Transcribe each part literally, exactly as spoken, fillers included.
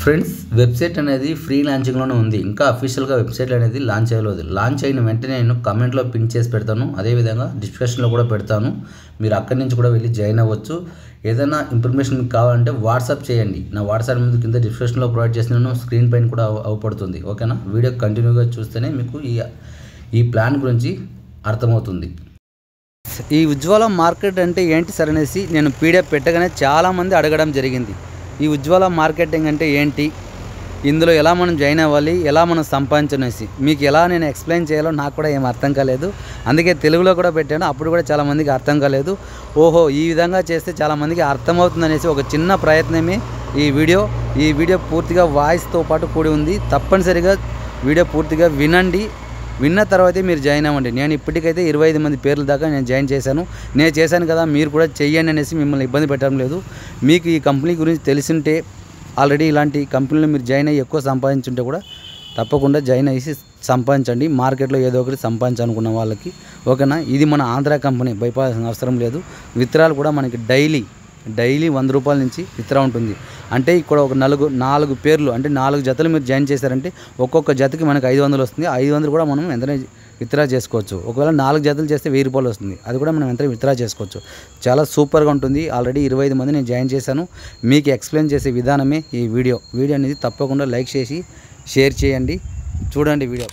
Friends, website అనేది ఫ్రీ లాంచింగ్లోనే ఉంది. ఇంకా అఫీషియల్గా వెబ్సైట్ అనేది లాంచ్ అయ్యలేదు. లాంచ్ అయిన వెంటనే నేను కమెంట్లో పిన్ చేసి పెడతాను, అదేవిధంగా డిస్క్రిప్షన్లో కూడా పెడతాను. మీరు అక్కడి నుంచి కూడా వెళ్ళి జాయిన్ అవ్వచ్చు. ఏదైనా ఇన్ఫర్మేషన్ మీకు కావాలంటే వాట్సాప్ చేయండి. నా వాట్సాప్ ముందు కింద డిస్క్రిప్షన్లో ప్రొవైడ్ చేసినాను, స్క్రీన్ పైన కూడా అవపడుతుంది. ఓకేనా? వీడియో కంటిన్యూగా చూస్తేనే మీకు ఈ ఈ ప్లాన్ గురించి అర్థమవుతుంది. ఈ ఉజ్వల మార్కెట్ అంటే ఏంటి సార్ అనేసి నేను పీడిఎఫ్ పెట్టగానే చాలామంది అడగడం జరిగింది. ఈ ఉజ్వల మార్కెటింగ్ అంటే ఏంటి, ఇందులో ఎలా మనం జాయిన్ అవ్వాలి, ఎలా మనం సంపాదించనేసి మీకు ఎలా నేను ఎక్స్ప్లెయిన్ చేయాలో నాకు కూడా ఏం అర్థం కాలేదు. అందుకే తెలుగులో కూడా పెట్టాను. అప్పుడు కూడా చాలామందికి అర్థం కాలేదు. ఓహో, ఈ విధంగా చేస్తే చాలామందికి అర్థమవుతుంది అనేసి ఒక చిన్న ప్రయత్నమే ఈ వీడియో. ఈ వీడియో పూర్తిగా వాయిస్తో పాటు కూడి ఉంది. తప్పనిసరిగా వీడియో పూర్తిగా వినండి. విన్న తర్వాతే మీరు జాయిన్ అవ్వండి. నేను ఇప్పటికైతే ఇరవై ఐదు మంది పేర్ల దాకా నేను జాయిన్ చేశాను. నేను చేశాను కదా, మీరు కూడా చెయ్యండి అనేసి మిమ్మల్ని ఇబ్బంది పెట్టడం లేదు. మీకు ఈ కంపెనీ గురించి తెలిసింటే, ఆల్రెడీ ఇలాంటి కంపెనీలో మీరు జాయిన్ అయ్యి ఎక్కువ సంపాదించుంటే కూడా తప్పకుండా జాయిన్ అయ్యి సంపాదించండి. మార్కెట్లో ఏదో ఒకటి సంపాదించాలనుకున్న వాళ్ళకి. ఓకేనా? ఇది మన ఆంధ్ర కంపెనీ, భయపడాల్సిన అవసరం లేదు. విత్డ్రాల్ కూడా మనకి డైలీ డైలీ వంద రూపాయల నుంచి విత్డ్రా ఉంటుంది. అంటే ఇక్కడ ఒక నలుగు నాలుగు పేర్లు అంటే నాలుగు జతలు మీరు జాయిన్ చేశారంటే ఒక్కొక్క జతకి మనకి ఐదు వందలు వస్తుంది. ఐదు వందలు కూడా మనం ఎంతనే విత్డ్రా చేసుకోవచ్చు. ఒకవేళ నాలుగు జతలు చేస్తే వెయ్యి రూపాయలు వస్తుంది. అది కూడా మనం ఎంత విత్డ్రా చేసుకోవచ్చు. చాలా సూపర్గా ఉంటుంది. ఆల్రెడీ ఇరవై ఐదు మంది నేను జాయిన్ చేశాను. మీకు ఎక్స్ప్లెయిన్ చేసే విధానమే ఈ వీడియో. వీడియో అనేది తప్పకుండా లైక్ చేసి షేర్ చేయండి. చూడండి వీడియో.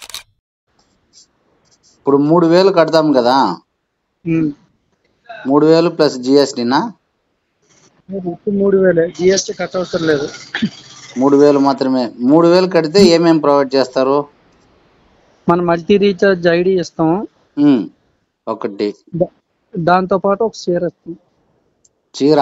ఇప్పుడు మూడు వేలు కడతాం కదా, మూడు వేలు ప్లస్ జిఎస్టీనా? మూడు వేలే, జిఎస్టీ కట్ అవసరం లేదు. మూడు వేలు మాత్రమే. మూడు వేలు కడితే ఏమేమి ప్రొవైడ్ చేస్తారు? మనం మల్టీ రీఛార్జ్ ఐడి ఇస్తాం ఒకటి, దాంతో పాటు ఒక చీర ఇస్తాం. చీర.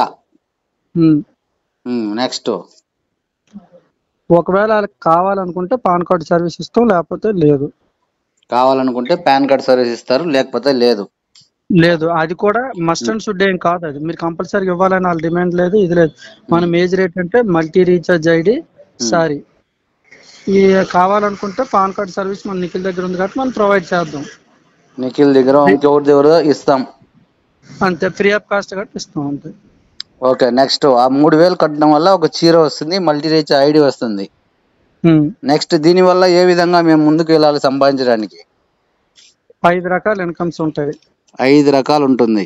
నెక్స్ట్ ఒకవేళ వాళ్ళకి కావాలనుకుంటే పాన్ కార్డ్ సర్వీస్ ఇస్తాం, లేకపోతే లేదు. కావాలనుకుంటే పాన్ కార్డ్ సర్వీస్ ఇస్తారు, లేకపోతే లేదు. లేదు, అది కూడా మస్ట్ అండ్ షుడ్ ఏం కాదు. అది మీరు కంపల్సరీ ఇవ్వాలని వాళ్ళ డిమాండ్ లేదు, ఇది లేదు. మన మేజ్ రేట్ అంటే మల్టీ రీఛార్జ్ ఐడి సారీ ఈ కావాలనుకుంటే పాన్ కార్డ్ సర్వీస్ మన నిఖిల్ దగ్గర ఉంది కాబట్టి మనం ప్రొవైడ్ చేద్దాం. నిఖిల్ దగ్గర ఇంకెవరి దగ్గర ఇస్తాం అంతే, ఫ్రీ ఆఫ్ కాస్ట్ కాబట్టి ఇస్తాం అంతే. ఓకే. నెక్స్ట్ ఆ మూడు వేలు కట్టడం వల్ల ఒక చీర వస్తుంది, మల్టీ రీఛార్జ్ ఐడి వస్తుంది. నెక్స్ట్ దీని వల్ల ఏ విధంగా మేము ముందుకు వెళ్ళాలి సంపాదించడానికి? ఐదు రకాల ఇన్కమ్స్ ఉంటాయి. ఐదు రకాలు ఉంటుంది.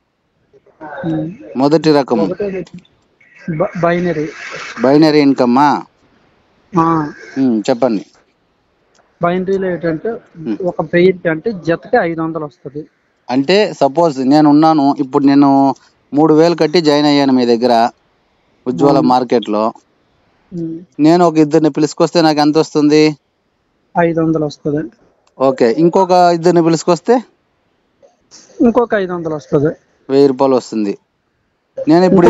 మొదటి రకం బైనరీ బైనరీ ఇన్కమ్మా? చెప్పండి. బైనరీలో ఏంటంటే ఒక పెయిర్కి అంటే జతకి ఐదు వందలు వస్తుంది. అంటే సపోజ్ నేను ఉన్నాను, ఇప్పుడు నేను మూడు వేలు కట్టి జాయిన్ అయ్యాను మీ దగ్గర ఉజ్వల మార్కెట్ లో. నేను ఒక ఇద్దరిని పిలుచుకొస్తే నాకు ఎంత వస్తుంది? ఐదు వందలు వస్తుంది. ఓకే. ఇంకొక ఇద్దరిని పిలుచుకొస్తే ఇంకొక ఐదు వందలు వస్తుంది, వెయ్యి రూపాయలు వస్తుంది. నేను ఇప్పుడు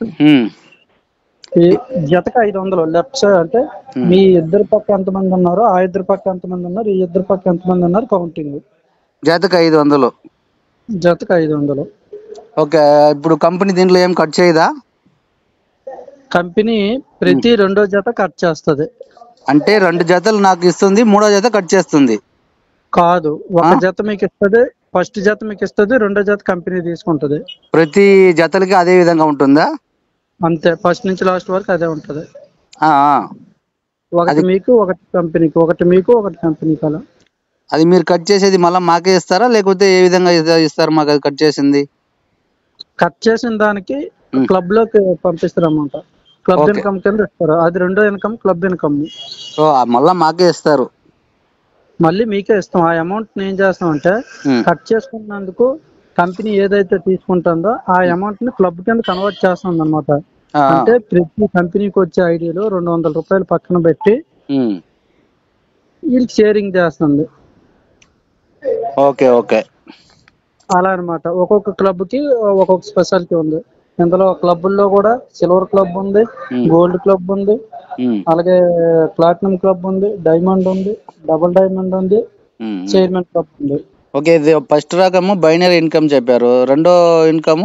జతకి ఐదు వందలు. లెఫ్ట్ సైడ్ అంటే మీ ఇద్దరు పక్క ఎంతమంది ఉన్నారు, ఆ ఇద్దరు పక్క ఎంతమంది ఉన్నారు, ఈ ఇద్దరు పక్క ఎంతమంది ఉన్నారు కౌంటింగ్. జతకి ఐదు వందలు. జతకి ఐదు వందలు. ఓకే. ఇప్పుడు కంపెనీ దీంట్లో ఏం కట్ చేయదా? కంపెనీ ప్రతి రెండో జత కట్ చేస్తుంది. అంటే రెండు జతలు నాకు ఇస్తుంది, మూడో జత కట్ చేస్తుంది? కాదు, ఒక జత మీకు ఇస్తుంది, ఫస్ట్ జత మీకు ఇస్తుంది, రెండో జత కంపెనీ తీసుకుంటది. ప్రతి జతలకి అదే విధంగా ఉంటుందా? అంతే, ఫస్ట్ నుంచి లాస్ట్ వరకు అదే ఉంటది. ఒకటి అది మీకు, ఒకటి కంపెనీకి, ఒకటి మీకు, ఒకటి కంపెనీకి. అలా అది మీరు కట్ చేసేది మళ్ళీ మాకే ఇస్తారా, లేకపోతే ఏ విధంగా ఇస్తారు మాకు అది కట్ చేసింది? కట్ చేసిన దానికి క్లబ్ లోకి పంపిస్తారు అన్నమాట. క్లబ్ ఇన్కమ్ కింద ఇస్తారు. అది రెండో ఇన్కమ్ క్లబ్ ఇన్కమ్. సో మళ్ళీ మాకే ఇస్తారు? మళ్ళీ మీకే ఇస్తాం. ఆ అమౌంట్ ఏం చేస్తాం అంటే కట్ చేసుకున్నందుకు కంపెనీ ఏదైతే తీసుకుంటుందో ఆ అమౌంట్ ని క్లబ్ కింద కన్వర్ట్ చేస్తుంది అనమాట. అంటే ప్రతి కంపెనీకి వచ్చే ఐడియాలో రెండు వందల రూపాయలు పక్కన పెట్టి వీళ్ళకి షేరింగ్ చేస్తుంది. Okay okay. అలా అనమాట. ఒక్కొక్క క్లబ్ కి ఒక్కొక్క స్పెషాలిటీ ఉంది. ఇందులో క్లబ్ల్లో కూడా సిల్వర్ క్లబ్ ఉంది, గోల్డ్ క్లబ్ ఉంది, అలాగే ప్లాటినం క్లబ్ ఉంది, డైమండ్ ఉంది, డబుల్ డైమండ్ ఉంది, చైర్మన్ క్లబ్ ఉంది. ఓకే. ఇది ఫస్ట్ రకము బైనరీ ఇన్కమ్ చెప్పారు. రెండో ఇన్కమ్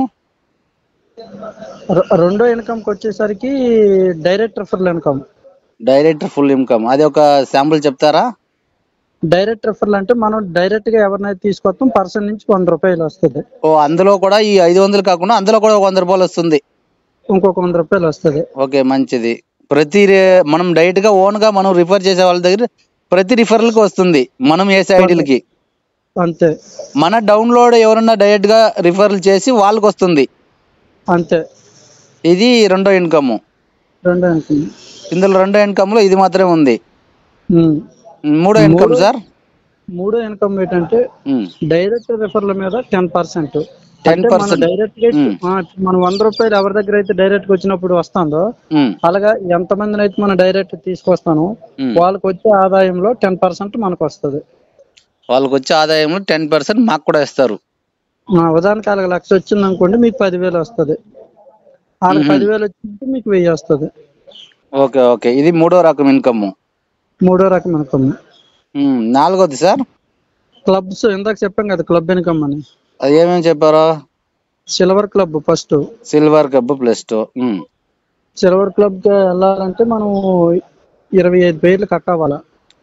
రెండో ఇన్కమ్ కి వచ్చేసరికి direct referral income. Direct full income అది ఒక శాంపుల్ చెప్తారా? డైరెక్ట్ రిఫరల్ అంటే మనం డైరెక్ట్ గా ఎవరినైతే తీసుకొస్తాం పర్సన్ నుంచి వంద రూపాయలు వస్తుంది. ఓ, అందులో కూడా ఈ ఐదు వందలు కాకుండా అందులో కూడా వంద రూపాయలు వస్తుంది. ఇంకొక వంద రూపాయలు వస్తుంది. ఓకే, మంచిది. ప్రతి రే- మనం డైరెక్ట్ గా ఓన్ గా మనం రిఫర్ చేసే వాళ్ళ దగ్గర ప్రతి రిఫరల్ కి వస్తుంది మనం వేసే ఐడీలకి. అంతే మన డౌన్లోడ్ ఎవరన్నా డైరెక్ట్ గా రిఫరల్ చేసి వాళ్ళకి వస్తుంది. అంతే ఇది రెండో ఇన్కమ్. రెండో ఇన్కమ్. ఇందులో రెండో ఇన్కమ్ లో ఇది మాత్రమే ఉంది. ఉమ్. మూడో ఇన్కమ్ మూడో సార్ మూడో ఇన్కమ్ ఏంటంటే ఉమ్, డైరెక్ట్ రిఫర్ల మీద టెన్ పర్సెంట్. టెన్ అంటే మన పర్సెంట్ డైరెక్ట్ గా ఉమ్, ఆ, మనం వంద రూపాయలు ఎవరి దగ్గర అయితే డైరెక్ట్ గా వచ్చినప్పుడు వస్తుందో ఉమ్, అలాగా ఎంత మందిని అయితే మనం డైరెక్ట్ తీసుకొస్తానో ఉమ్. వాళ్ళకి వచ్చే ఆదాయంలో టెన్ పర్సెంట్ మనకు వస్తుంది. వాళ్ళకి వచ్చే ఆదాయంలో టెన్ పర్సెంట్ మాకు కూడా ఇస్తారు. ఉదాహరణకి వాళ్ళకి లక్ష వచ్చింది అనుకోండి, మీకు పదివేలు వస్తుంది. వాళ్ళకి ఉహుం. పదివేలు వచ్చిందంటే మీకు వెయ్యి వస్తుంది. ఓకే ఓకే ఇది మూడో రకం ఇన్కమ్. మూడో రకం ఇన్కమ్. నాలుగోది సార్ క్లబ్స్ ఇందాక చెప్పాం కదా క్లబ్ ఇన్కమ్ అని. అది ఏమేమి చెప్పారో. Silver club first. Silver cup plus two. Silver club కి వెళ్ళాలంటే మనం ఇరవై ఐదు పేర్లు కట్ అవ్వాలా.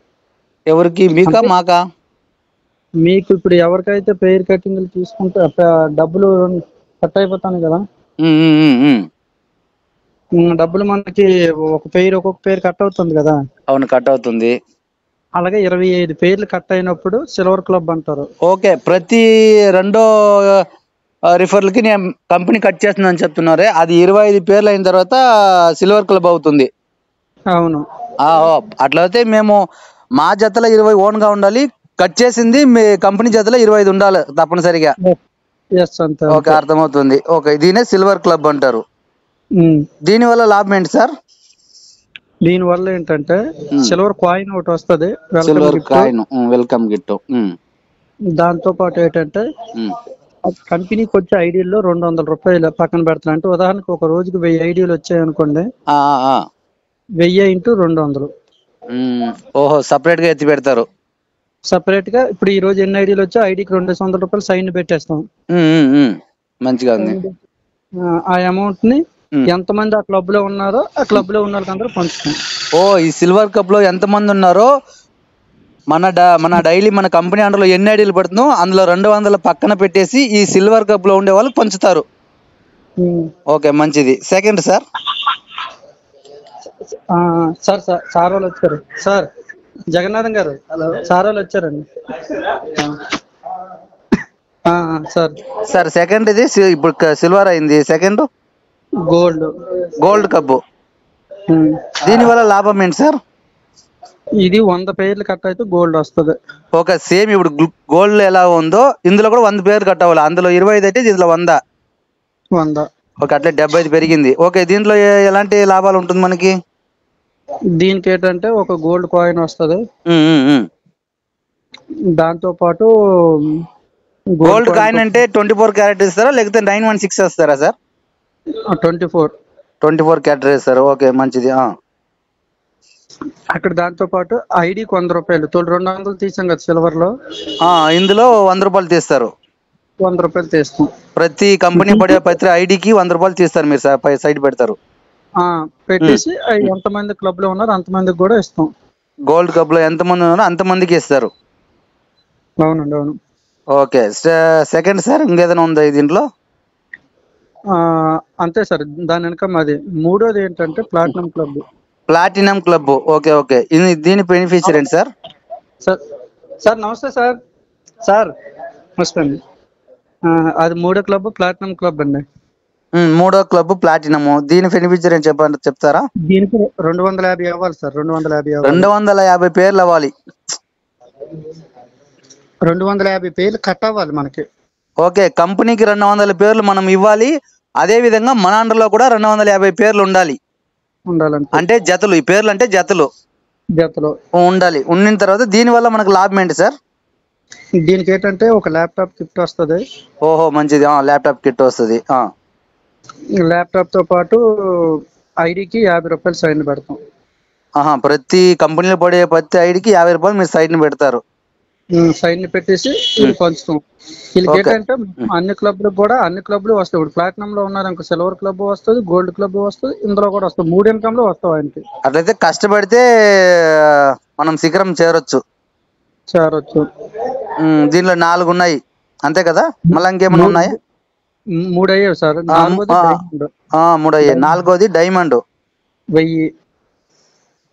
ఎవరికి మీకా అంటే మాకా? మీకు ఇప్పుడు ఎవరికైతే పేరు కట్టింగ్లు తీసుకుంటే ప- డబ్బులు కట్ అయిపోతాను కదా. ఉమ్, ఉమ్, ఉమ్, ఉమ్. ఉమ్, డబ్బులు మనకి ఒక పేరు ఒక్కొక్క పేరు కట్ అవుతుంది కదా. అవును కట్ అవుతుంది. అలాగే ఇరవై ఐదు పేర్లు కట్ అయినప్పుడు సిల్వర్ క్లబ్ అంటారు. ఓకే ప్రతి రెండో రిఫర్లకి నేను కంపెనీ కట్ చేస్తుందని చెప్తున్నారే అది ఇరవై ఐదు పేర్లు అయిన తర్వాత సిల్వర్ క్లబ్ అవుతుంది. అవును. ఆ, ఓ, అట్లయితే మేము మా జతలో ఇరవై ఓన్ గా ఉండాలి, కట్ చేసింది మీ కంపెనీ జతలో ఇరవై ఐదు ఉండాలి తప్పనిసరిగా. ఎస్ అంతే ఓకే అంతే. అర్థమవుతుంది. ఓకే దీనే సిల్వర్ క్లబ్ అంటారు. ఉమ్. దీని వల్ల లాభం ఏంటి సార్? దీని వల్ల ఏంటంటే ఉమ్, సిల్వర్ కాయిన్ ఒకటి వస్తుంది, welcome silver gift. Coin, um, welcome gift. Um, దాంతో పాటు ఏంటంటే ఉమ్, కంపెనీకి వచ్చే ఐడీల్లో రెండు వందల రూపాయలు పక్కన పెడతాను. అంటే ఉదాహరణకు ఒక రోజుకి వెయ్యి ఐడీలు వచ్చాయి అనుకోండి, ఆ, ఆ, ఆ. వెయ్యి ఇంటూ రెండు వందలు. ఉమ్, ఓహో సపరేట్ గా ఎత్తి పెడతారు. సపరేట్ గా ఇప్పుడు ఈ రోజు ఎన్ని ఐడీలు వచ్చా ఐడికి రెండు వందల రూపాయలు సైన్ పెట్టేస్తాం. ఉమ్, ఉమ్, ఉమ్. మంచిగా ఉంది. సైన్ పెట్టి, ఆ, ఆ అమౌంట్ ని ఉమ్. ఎంతమంది ఆ క్లబ్ లో ఉన్నారో ఆ క్లబ్ లో ఉన్న వాళ్ళకి అందరూ పంచుతాం. ఓ ఈ సిల్వర్ కప్ లో ఎంత మంది ఉన్నారో మన డ- మన డైలీ మన కంపెనీ అండర్లో ఎన్ని ఐడీలు పడుతుందో అందులో రెండు వందల పక్కన పెట్టేసి ఈ సిల్వర్ కప్ లో ఉండే వాళ్ళు పంచుతారు. ఉమ్. ఓకే మంచిది. సెకండ్ సార్ ఆ, సార్ సార్ సార్ వాళ్ళు వచ్చారు సార్. జగన్నాథం గారు సార్ వాళ్ళు వచ్చారండి. ఆ, ఆ, సార్. సార్ సెకండ్ ఇది సి- ఇప్పుడు క- సిల్వర్ అయింది. Second gold. Gold cup. Um. దీని వల్ల లాభం ఏంటి సార్? ఇది వంద పేర్లు కట్ అయితే గోల్డ్ వస్తుంది. ఓకే సేమ్ ఇప్పుడు గోల్డ్ ఎలా ఉందో ఇందులో కూడా వంద పేరు కట్టవాలి. అందులో ఇరవై ఐదు అయితే దీంట్లో వంద. వంద. ఓకే అట్లే డెబ్బై ఐదు పెరిగింది. ఓకే దీంట్లో ఏ- ఎలాంటి లాభాలు ఉంటుంది మనకి? దీనికి ఏంటంటే ఒక గోల్డ్ కాయిన్ వస్తుంది. ఉమ్, ఉమ్, ఉమ్. దాంతో పాటు గోల్డ్ కాయిన్ అంటే ట్వంటీ ఫోర్ క్యారెట్ ఇస్తారా లేకపోతే నైన్ వన్ సిక్స్ వస్తారా sir? Twenty four. Twenty four carat ఇస్తారు. ఓకే మంచిది. ఆ. అక్కడ దాంతో పాటు ఐడికి వంద రూపాయలు తోడు రెండు వందలు తీసాం కదా సిల్వర్ లో, ఆ, ఇందులో వంద రూపాయలు తీస్తారు. వంద రూపాయలు తీస్తాం. ప్రతి కంపెనీ పడే ప్రతి ఐడికి వంద రూపాయలు తీస్తారు. మీరు స- పై సైడ్ పెడతారు. ఆ, పెట్టేసి అవి ఎంతమంది క్లబ్ లో ఉన్నారో అంతమందికి కూడా ఇస్తాం. గోల్డ్ కప్ లో ఎంత మంది ఉన్నారో అంత మందికి ఇస్తారు. అవునండి అవును. ఓకే సె- సెకండ్ సార్ ఇంకేదైనా ఉందా ఈ దీంట్లో? ఆ, అంతే సార్. దాని వెనక మాది మూడోది ఏంటంటే platinum club. Platinum club. Okay okay ఇది దీని బెనిఫిషియర్ ఏంటి సార్? సార్ సార్ నమస్తే సార్. సార్ నమస్తే అండి. ఆ, అది మూడో క్లబ్ ప్లాటినం క్లబ్ అండి. ఉమ్, మూడో క్లబ్ ప్లాటినం. దీని బెనిఫిషియర్ ఏంటి చెప్పండి చెప్తారా? దీనికి రెండు వందల యాభై అవ్వాలి సార్. రెండు వందల యాభై అవ్వాలి. రెండు వందల యాభై పేర్లు అవ్వాలి. రెండు వందల యాభై పేర్లు కట్ అవ్వాలి మనకి. ఓకే కంపెనీకి రెండు వందల పేర్లు మనం ఇవ్వాలి. అదే విధంగా మన అండర్లో కూడా రెండు వందల యాభై పేర్లు ఉండాలి. ఉండాలంటే అంటే జతలు, ఈ పేర్లు అంటే జతలు జతలో ఉండాలి. ఉండిన తర్వాత దీని వల్ల మనకు లాభం ఏంటి సార్? దీనికి ఏంటంటే ఒక ల్యాప్టాప్ గిఫ్ట్ వస్తుంది. ఓహో మంచిది. ల్యాప్టాప్ కిట్ వస్తుంది. ల్యాప్టాప్ తో పాటు ఐడికి యాభై రూపాయలు సైన్ పెడతాం. ఆహా ప్రతి కంపెనీలో పడే ప్రతి ఐడికి యాభై రూపాయలు మీరు సైడ్ ని పెడతారు. సైన్ పెట్టేసి వీళ్ళు పంచుతాం. వీళ్ళకి ఓకే. ఏంటంటే అన్ని క్లబ్లకు కూడా అన్ని క్లబ్లు వస్తాయి. ఇప్పుడు ప్లాటినం లో ఉన్నారు అనుకో సిల్వర్ క్లబ్ వస్తుంది, గోల్డ్ క్లబ్ వస్తుంది, ఇందులో కూడా వస్తుంది. మూడు ఇన్కమ్ లో వస్తాయి ఆయనకి. అట్లయితే కష్టపడితే మనం శిఖరం చేరొచ్చు. చేరొచ్చు. ఉమ్, దీనిలో నాలుగు ఉన్నాయి అంతే కదా? మళ్ళీ ఇంకేమైనా ఉన్నాయా? మూడు అయ్యాయి సార్. ఆ, నాలుగోది ఆ, డైమండ్. ఆ, మూడు అయ్యాయి. నాలుగోది డైమండ్. వెయ్యి.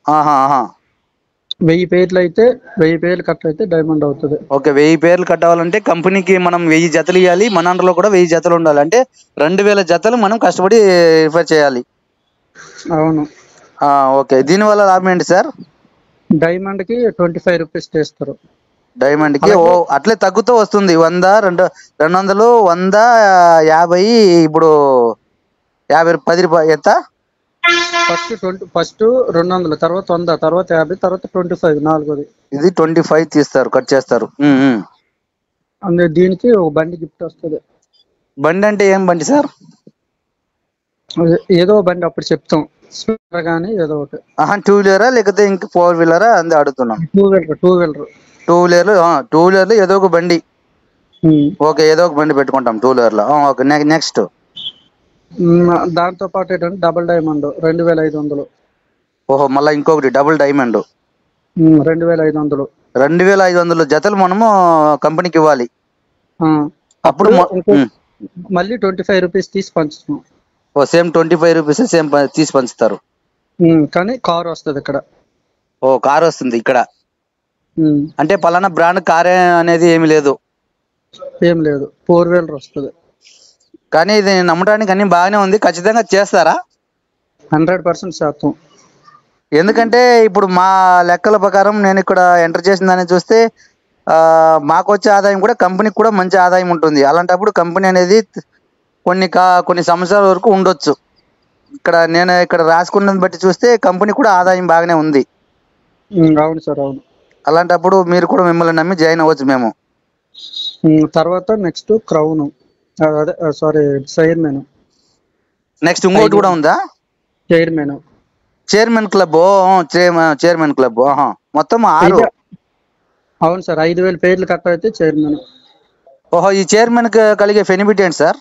ఆహా ఆహా వెయ్యి పేర్లు అయితే వెయ్యి పేర్లు కట్ అయితే డైమండ్ అవుతుంది. ఓకే, వెయ్యి పేర్లు కట్టాలంటే కంపెనీకి మనం వెయ్యి జతలు ఇవ్వాలి, మన అండర్లో కూడా వెయ్యి జతలు ఉండాలి. అంటే రెండు వేల జతలు మనం కష్టపడి రిఫర్ చేయాలి. అవును. ఆ, ఓకే, దీనివల్ల లాభం ఏంటి సార్? డైమండ్ కి ట్వంటీ ఫైవ్ రూపీస్ చేస్తారు. డైమండ్ కి ఓ అలాగే అట్లే తగ్గుతూ వస్తుంది. వంద రెండు రెండు వందలు వంద యాభై, ఇప్పుడు యాభై రూ- పది రూపాయలు ఎంత? ఫస్ట్ ట్వంటీ ఫస్ట్ రెండు వందలు, తర్వాత వంద, తర్వాత యాభై, తర్వాత ట్వంటీ ఫైవ్ నాలుగోది. ఇది ట్వంటీ ఫైవ్ తీస్తారు, కట్ చేస్తారు. ఉమ్, ఉమ్. అందు దీనికి ఒక బండి గిఫ్ట్ వస్తుంది. బండి అంటే ఏం బండి సార్? అదే ఏదో బండి అప్పుడు చెప్తాం, స్పీకర్ కానీ ఏదో ఒకటి. ఆహా, టూ వీలరా లేకపోతే ఇంక ఫోర్ వీలరా అంది అడుగుతున్నాం. Two wheeler two wheeler two వీలర్లు టూ వీలర్లు ఏదో ఒక బండి. ఓకే, ఏదో ఒక బండి పెట్టుకుంటాం టూ వీలర్లో. Okay, next. దాంతో పాటు ఏంటంటే డబుల్ డైమండ్ రెండు వేల ఐదు వందలు. ఓహో, మళ్ళీ ఇంకొకటి డబుల్ డైమండ్ రెండు వేల ఐదు వందలు. రెండు వేల ఐదు వందలు జతలు మనము కంపెనీకి ఇవ్వాలి. అప్పుడు మొ- ఇంకో ఉమ్. మళ్ళీ ట్వంటీ ఫైవ్ రూపీస్ తీసి పంచుతాం. ఓ same twenty five rupees same తీసి పంచుతారు. ఉమ్, కానీ కార్ వస్తుంది ఇక్కడ. ఓ కార్ వస్తుంది ఇక్కడ. ఉమ్, అంటే పలానా బ్రాండ్ కారే అనేది ఏమి లేదు. ఏం లేదు, ఫోర్ వీలర్ వస్తుంది. కానీ ఇది నమ్మడానికి అన్ని బాగానే ఉంది. ఖచ్చితంగా చేస్తారా? హండ్రెడ్ పర్సెంట్ శాతం. ఎందుకంటే ఇప్పుడు మా లెక్కల ప్రకారం నేను ఇక్కడ ఎంటర్ చేసిన దాన్ని చూస్తే ఆ, మాకు వచ్చే ఆదాయం కూడా కంపెనీకి కూడా మంచి ఆదాయం ఉంటుంది. అలాంటప్పుడు కంపెనీ అనేది కొన్ని కా కొన్ని సంవత్సరాల వరకు ఉండొచ్చు. ఇక్కడ నేను ఇక్కడ రాసుకున్నది బట్టి చూస్తే కంపెనీ కూడా ఆదాయం బాగానే ఉంది. ఉమ్, అవును సార్, అవును. అలాంటప్పుడు మీరు కూడా మిమ్మల్ని నమ్మి జాయిన్ అవ్వచ్చు మేము. ఉమ్, తర్వాత నెక్స్ట్ క్రౌన్, అదే సారీ చైర్మన్. నెక్స్ట్ ఇంకోటి కూడా ఉందా? Chairman chairman club. ఓ చైర్మన్ క్లబ్. ఆహా, మొత్తం ఆరు. అవును సార్, ఐదు వేల పేర్లు కట్ అయితే చైర్మన్. ఓహో, ఈ చైర్మన్ కి కలిగే బెనిఫిట్ ఏంటి సార్?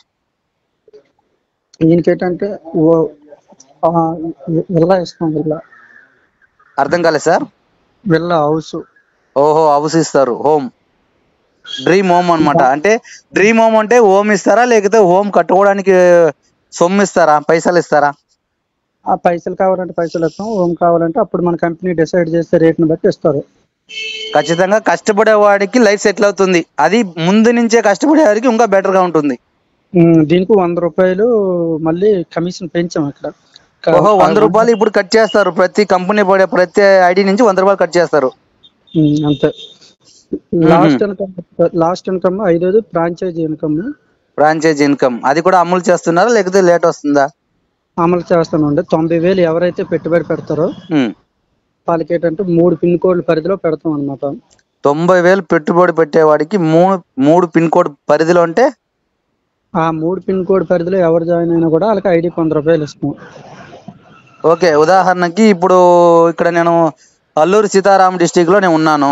ఈయనకేంటంటే ఓ- ఆ, విల్లా ఇస్తాం. విల్లా అర్థం కాలేదు సార్. Villa house. ఓహో, హౌస్ ఇస్తారు. హోమ్, డ్రీమ్ హోమ్ అన్నమాట. అంటే డ్రీమ్ హోమ్ అంటే హోమ్ ఇస్తారా లేకపోతే హోమ్ కట్టుకోవడానికి సొమ్ము ఇస్తారా, పైసలు ఇస్తారా? ఆ పైసలు కావాలంటే పైసలు ఇస్తాం, హోమ్ కావాలంటే అప్పుడు మన కంపెనీ డిసైడ్ చేస్తే రేట్ని బట్టి ఇస్తారు. ఖచ్చితంగా కష్టపడే వాడికి లైఫ్ సెటిల్ అవుతుంది. అది ముందు నుంచే కష్టపడే వాడికి ఇంకా బెటర్ గా ఉంటుంది. ఉమ్, దీనికి వంద రూపాయలు మళ్ళీ కమిషన్ పెంచాం ఇక్కడ. క- ఓహో, ఆ వంద రూపాయలు ఇప్పుడు కట్ చేస్తారు. ప్రతి కంపెనీ పడే ప్రతి ఐడి నుంచి వంద రూపాయలు కట్ చేస్తారు. ఉమ్, అంతే. లాస్ట్ ఇన్కమ్ లాస్ట్ ఇన్కమ్ ఐదోది ఫ్రాంచైజీ ఇన్కమ్ ఫ్రాంచైజ్ ఇన్కమ్ అది కూడా అమలు చేస్తున్నారా లేకపోతే లేట్ వస్తుందా? అమలు చేస్తామండి. తొంభై వేలు ఎవరైతే పెట్టుబడి పెడతారో ఉమ్. వాళ్ళకి ఏంటంటే మూడు పిన్ కోడ్ల పరిధిలో పెడతాం అనమాట. తొంభై వేలు పెట్టుబడి పెట్టేవాడికి మూడు మూడు పిన్ కోడ్ పరిధిలో అంటే ఆ మూడు పిన్ కోడ్ పరిధిలో ఎవరు జాయిన్ అయినా కూడా వాళ్ళకి ఐడికి వంద రూపాయలు ఇస్తాం. ఓకే, ఉదాహరణకి ఇప్పుడు ఇక్కడ నేను అల్లూరు సీతారాం డిస్టిక్ లో నేను ఉన్నాను.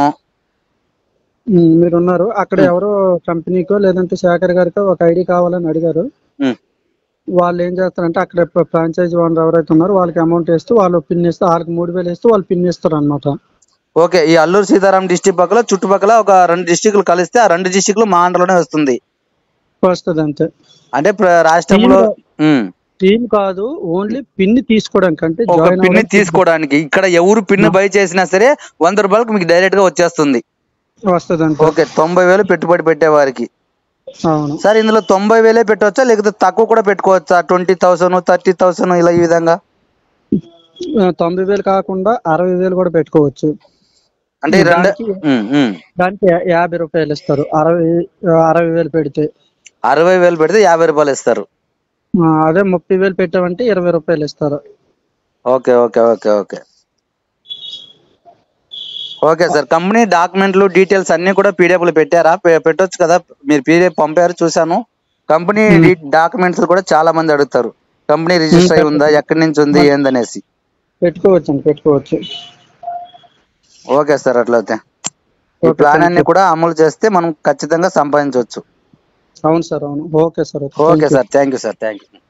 ఉమ్, మీరు ఉన్నారు అక్కడ, ఉమ్. ఎవరో కంపెనీకో లేదంటే శేఖర్ గారికో ఒక ఐడి కావాలని అడిగారు. ఉమ్. వాళ్ళు ఏం చేస్తారంటే అక్కడ ఫ్రాంచైజీ ఓనర్ ఎవరైతే ఉన్నారో వాళ్ళకి అమౌంట్ వేస్తూ వాళ్ళు పిన్ ఇస్తే వాళ్ళకి మూడు వేలు వేస్తూ వాళ్ళు పిన్ ఇస్తారు అనమాట. ఓకే, ఈ అల్లూరు సీతారాం డిస్టిక్ పక్కల చుట్టుపక్కల ఒక రెండు డిస్టిక్లు కలిస్తే ఆ రెండు డిస్టిక్లు మా అండర్లోనే వస్తుంది. వస్తుంది అంతే. అంటే ప్ర- రాష్ట్రంలో ఉమ్. టీమ్ కాదు, ఓన్లీ పిన్ తీసుకోవడానికి, అంటే ఒక జాయిన్ పిన్ అవ్వడానికి తీసుకోవడానికి ఇక్కడ ఎవరు పిన్ బై చేసినా సరే వంద రూపాయలకు మీకు డైరెక్ట్ గా వచ్చేస్తుంది. వస్తుంది అంతే. ఓకే, తొంభై వేలు పెట్టుబడి పెట్టే వారికి. అవును. సార్, ఇందులో తొంభై వేలే పెట్టవచ్చా లేకపోతే తక్కువ కూడా పెట్టుకోవచ్చా? ట్వంటీ థౌసండ్ థర్టీ థౌసండ్ ఇలా ఈ విధంగా? ఆ, తొంభై వేలు కాకుండా అరవై వేలు కూడా పెట్టుకోవచ్చు. అంటే రెండు దానికి ఉమ్, ఉమ్. దానికి యా- యాభై రూపాయలు ఇస్తారు. అరవై అరవై వేలు పెడితే. అరవై వేలు పెడితే యాభై రూపాయలు ఇస్తారు. ఆ, అదే ముప్పై వేలు పెట్టామంటే ఇరవై రూపాయలు ఇస్తారు. Okay okay okay okay okay sir, company డాక్యుమెంట్లు డీటెయిల్స్ అన్ని కూడా పీడిఎఫ్ లో పెట్టారా? పె- పెట్టొచ్చు కదా, మీరు పీడిఎఫ్ పంపారు చూసాను. కంపెనీ డాక్యుమెంట్స్ కూడా చాలా మంది అడుగుతారు. కంపెనీ రిజిస్టర్ అయి ఉందా, ఎక్కడి నుంచి ఉంది, ఏందనేసి. పెట్టుకోవచ్చు అండి, పెట్టుకోవచ్చు. ఓకే సార్, అట్లయితే ఈ ఓకే, ప్లాన్ థాంక్ అన్ని యూ. కూడా అమలు చేస్తే మనం ఖచ్చితంగా సంపాదించవచ్చు. అవును సార్, అవును. Okay sir. Okay sir, thank you sir, thank you.